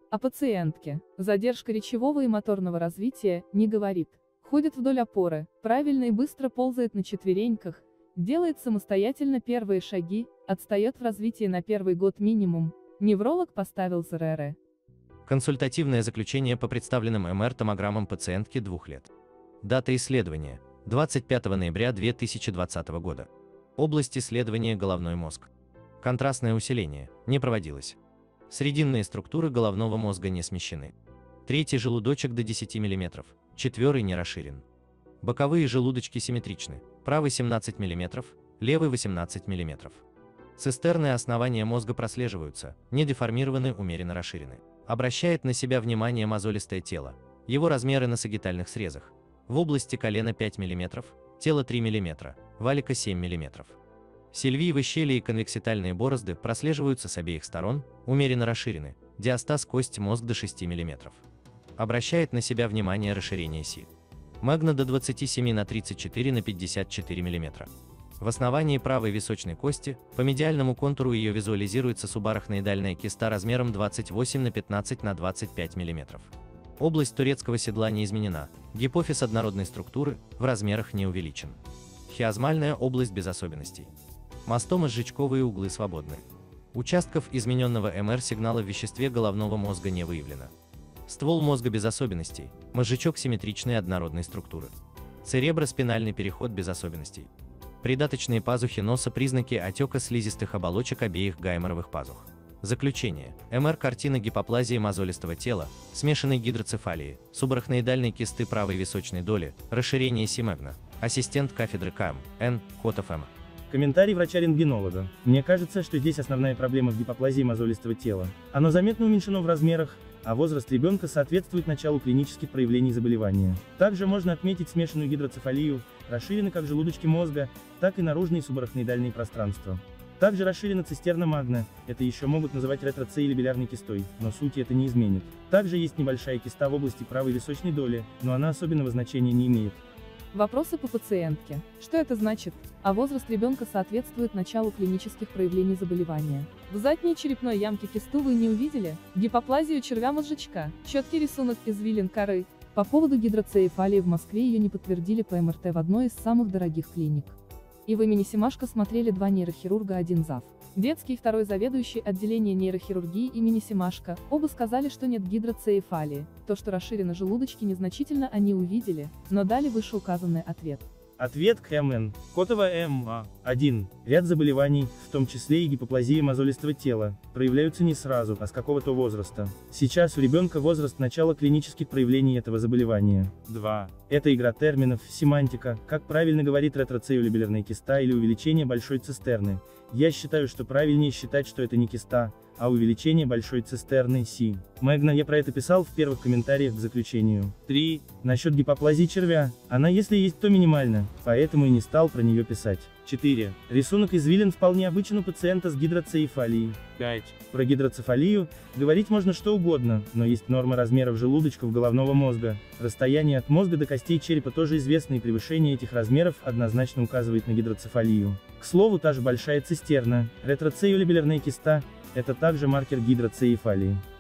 О пациентке. Задержка речевого и моторного развития, не говорит. Ходит вдоль опоры, правильно и быстро ползает на четвереньках, делает самостоятельно первые шаги, отстает в развитии на первый год минимум. Невролог поставил ЗРР. Консультативное заключение по представленным МР-томограммам пациентки 2 лет. Дата исследования – 25 ноября 2020 года. Область исследования – головной мозг. Контрастное усиление не проводилось. Срединные структуры головного мозга не смещены. Третий желудочек до 10 мм, четвертый не расширен. Боковые желудочки симметричны, правый 17 мм, левый 18 мм. Цистерны основания мозга прослеживаются, не деформированы, умеренно расширены. Обращает на себя внимание мозолистое тело, его размеры на сагитальных срезах. В области колена 5 мм, тело 3 мм, валика 7 мм. Сильвиевые щели и конвекситальные борозды прослеживаются с обеих сторон, умеренно расширены, диастаз кости мозг до 6 мм. Обращает на себя внимание расширение Си. Магна до 27 на 34 на 54 мм. В основании правой височной кости, по медиальному контуру ее визуализируется субарахноидальная киста размером 28 на 15 на 25 мм. Область турецкого седла не изменена, гипофиз однородной структуры, в размерах не увеличен. Хиазмальная область без особенностей. Мастомо-сжечковые углы свободны. Участков измененного МР-сигнала в веществе головного мозга не выявлено. Ствол мозга без особенностей, мозжечок симметричной однородной структуры. Цереброспинальный переход без особенностей. Придаточные пазухи носа – признаки отека слизистых оболочек обеих гайморовых пазух. Заключение. МР-картина гипоплазии мозолистого тела, смешанной гидроцефалии, субарахноидальной кисты правой височной доли, расширение Си-магна. Ассистент кафедры КМ, Н. Котов М. Комментарий врача-рентгенолога. Мне кажется, что здесь основная проблема в гипоплазии мозолистого тела. Оно заметно уменьшено в размерах, а возраст ребенка соответствует началу клинических проявлений заболевания. Также можно отметить смешанную гидроцефалию, расширены как желудочки мозга, так и наружные субарахноидальные пространства. Также расширена цистерна магна, это еще могут называть ретроцеилибилярной кистой, но сути это не изменит. Также есть небольшая киста в области правой височной доли, но она особенного значения не имеет. Вопросы по пациентке. Что это значит? А возраст ребенка соответствует началу клинических проявлений заболевания. В задней черепной ямке кисту вы не увидели? Гипоплазию червя-мозжечка, четкий рисунок извилин коры. По поводу гидроцефалии в Москве ее не подтвердили по МРТ в одной из самых дорогих клиник. И в имени Семашко смотрели 2 нейрохирурга, 1 зав. Детский и 2 заведующий отделение нейрохирургии имени Семашко, оба сказали, что нет гидроцефалии. То, что расширены желудочки, незначительно они увидели, но дали вышеуказанный ответ. Ответ КМН. Котова МА. 1. Ряд заболеваний, в том числе и гипоплазия мозолистого тела, проявляются не сразу, а с какого-то возраста. Сейчас у ребенка возраст начала клинических проявлений этого заболевания. 2. Это игра терминов, семантика, как правильно говорит ретроцеилибилярная киста или увеличение большой цистерны. Я считаю, что правильнее считать, что это не киста, а увеличение большой цистерны Си. Магна, я про это писал в первых комментариях к заключению. 3. Насчет гипоплазии червя, она если есть, то минимальна, поэтому и не стал про нее писать. 4. Рисунок извилин вполне обычен у пациента с гидроцефалией. 5. Про гидроцефалию говорить можно что угодно, но есть норма размеров желудочков головного мозга. Расстояние от мозга до костей черепа тоже известно, и превышение этих размеров однозначно указывает на гидроцефалию. К слову, та же большая цистерна, ретроцеилибилярная киста, это также маркер гидроцефалии.